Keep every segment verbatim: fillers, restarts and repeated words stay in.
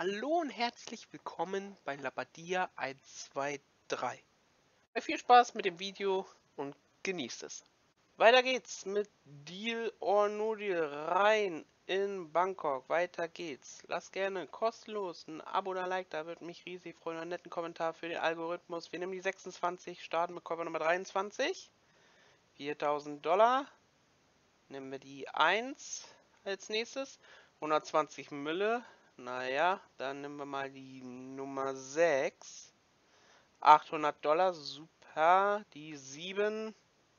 Hallo und herzlich willkommen bei Labadia eins zwei drei. Viel Spaß mit dem Video und genießt es. Weiter geht's mit Deal or No Deal rein in Bangkok. Weiter geht's. Lasst gerne kostenlos ein Abo oder Like, da würde mich riesig freuen. Einen netten Kommentar für den Algorithmus. Wir nehmen die sechsundzwanzig, starten mit Cover Nummer dreiundzwanzig. viertausend Dollar. Nehmen wir die eins als nächstes. hundertzwanzig Mille. Naja, dann nehmen wir mal die Nummer sechs. achthundert Dollar, super. Die sieben.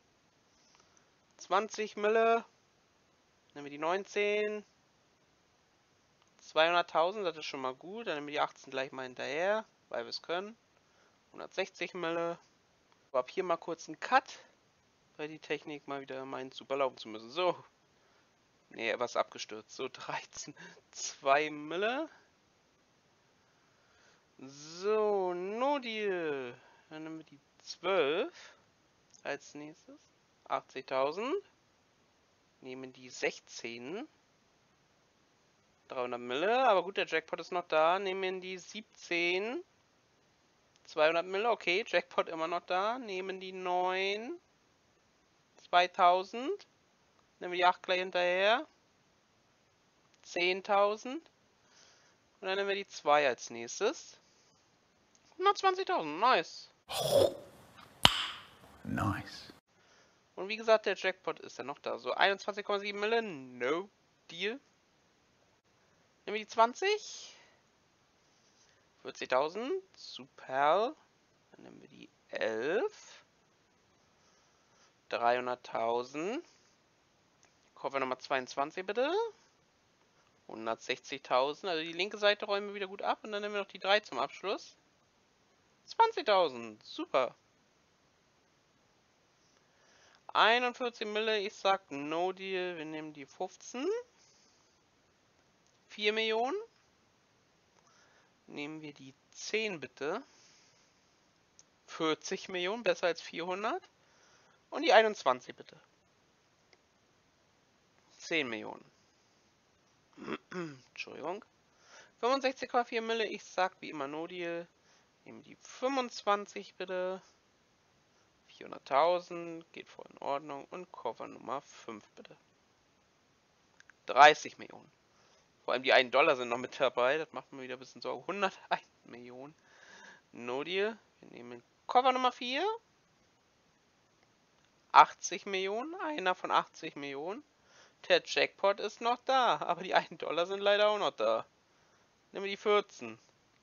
zwanzig Mille. Nehmen wir die neunzehn. zweihunderttausend, das ist schon mal gut. Dann nehmen wir die achtzehn gleich mal hinterher, weil wir es können. hundertsechzig Mille. Ab hier mal kurz einen Cut, weil die Technik mal wieder meint, super laufen zu müssen. So. Ne, was abgestürzt. So, dreizehn. zwei Mille. So, No Deal. Dann nehmen wir die zwölf als nächstes. achtzigtausend. Nehmen die sechzehn. dreihundert Mille. Aber gut, der Jackpot ist noch da. Nehmen die siebzehn. zweihundert Mille. Okay, Jackpot immer noch da. Nehmen die neun. zweitausend. Nehmen wir die acht gleich hinterher. zehntausend. Und dann nehmen wir die zwei als nächstes. hundertzwanzigtausend. Nice. Nice. Und wie gesagt, der Jackpot ist ja noch da. So, einundzwanzig Komma sieben Mille. No Deal. Nehmen wir die zwanzig. vierzigtausend. Super. Dann nehmen wir die elf. dreihunderttausend. Koffer Nummer zweiundzwanzig bitte. hundertsechzigtausend. Also die linke Seite räumen wir wieder gut ab. Und dann nehmen wir noch die drei zum Abschluss. zwanzigtausend. Super. einundvierzig Mille. Ich sag No Deal. Wir nehmen die fünfzehn. vier Millionen. Nehmen wir die zehn bitte. vierzig Millionen. Besser als vierhundert. Und die einundzwanzig bitte. zehn Millionen. Entschuldigung. fünfundsechzig Komma vier Mille. Ich sag wie immer No Deal. Nehmen die fünfundzwanzig bitte. vierhunderttausend. Geht voll in Ordnung. Und Koffer Nummer fünf bitte. dreißig Millionen. Vor allem die einen Dollar sind noch mit dabei. Das macht mir wieder ein bisschen Sorge. hunderteins Millionen. No Deal. Wir nehmen Koffer Nummer vier. achtzig Millionen. Einer von achtzig Millionen. Der Jackpot ist noch da. Aber die einen Dollar sind leider auch noch da. Nehmen wir die vierzehn.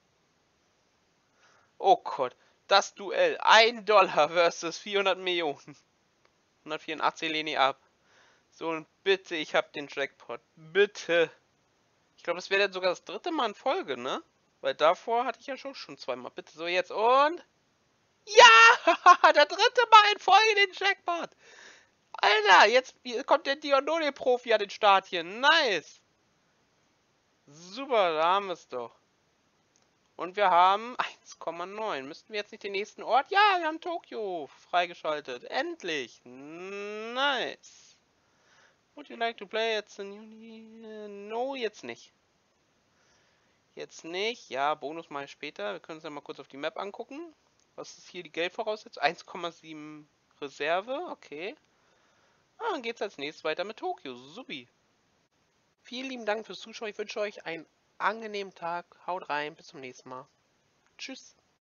Oh Gott. Das Duell. ein Dollar versus vierhundert Millionen. hundertvierundachtzig lehne ich ab. So, und bitte, ich hab den Jackpot. Bitte. Ich glaube, das wäre dann sogar das dritte Mal in Folge, ne? Weil davor hatte ich ja schon, schon zweimal. Bitte, so jetzt und... Ja! Der dritte Mal in Folge den Jackpot! Alter, jetzt kommt der Dionone-Profi an den Start hier. Nice! Super, da haben wir es doch. Und wir haben eins Komma neun. Müssten wir jetzt nicht den nächsten Ort? Ja, wir haben Tokio freigeschaltet. Endlich. Nice. Would you like to play at the new... No, jetzt nicht. Jetzt nicht. Ja, Bonus mal später. Wir können uns ja mal kurz auf die Map angucken. Was ist hier die Geldvoraussetzung? eins Komma sieben Reserve. Okay. Ah, dann geht's als nächstes weiter mit Tokio. Supi. Vielen lieben Dank fürs Zuschauen. Ich wünsche euch einen angenehmen Tag. Haut rein. Bis zum nächsten Mal. Tschüss.